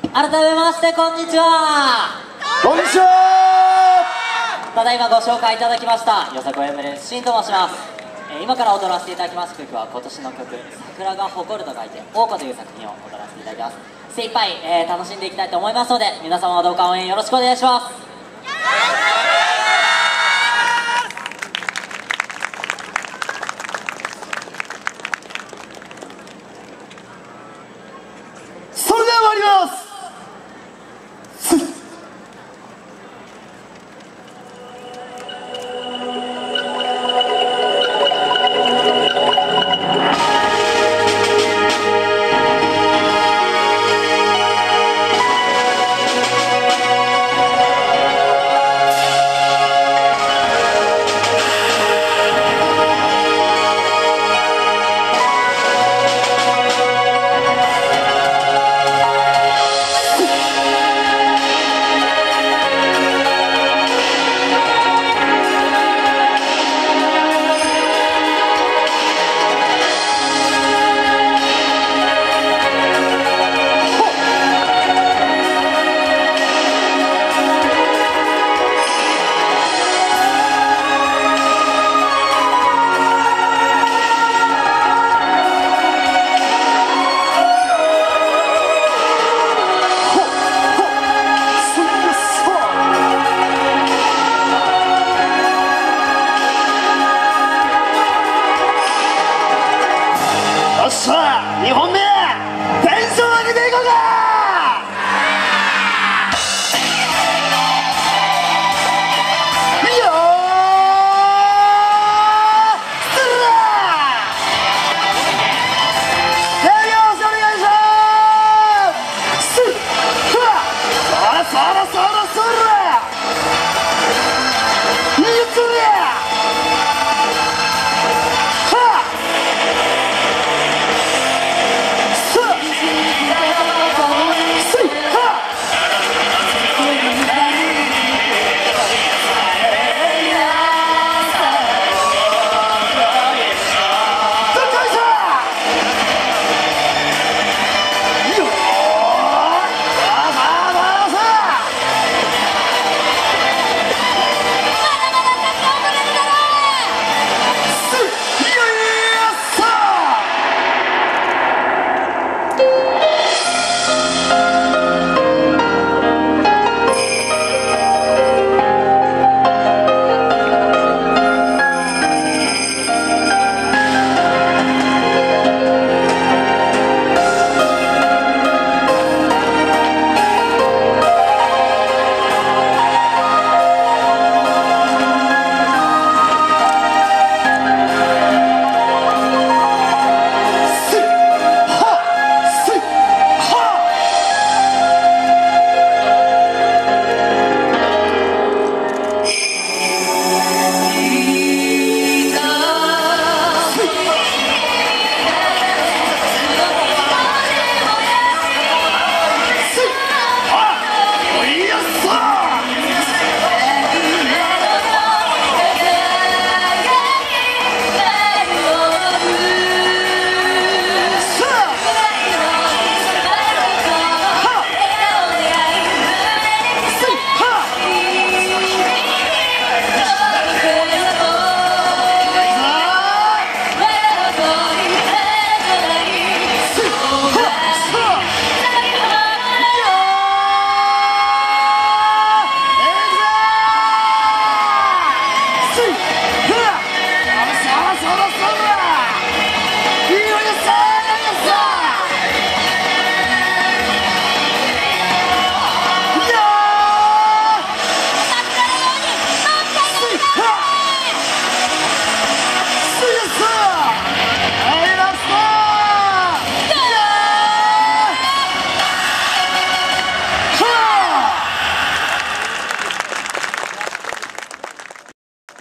改めましてこんにちは。 こんにちは。 ただいまご紹介いただきましたよさこ M です。しんと申します。今から踊らせていただきます曲は今年の曲「桜が誇る」と書いて「桜花」という作品を踊らせていただきます。精一杯、楽しんでいきたいと思いますので、皆様はどうか応援よろしくお願いします。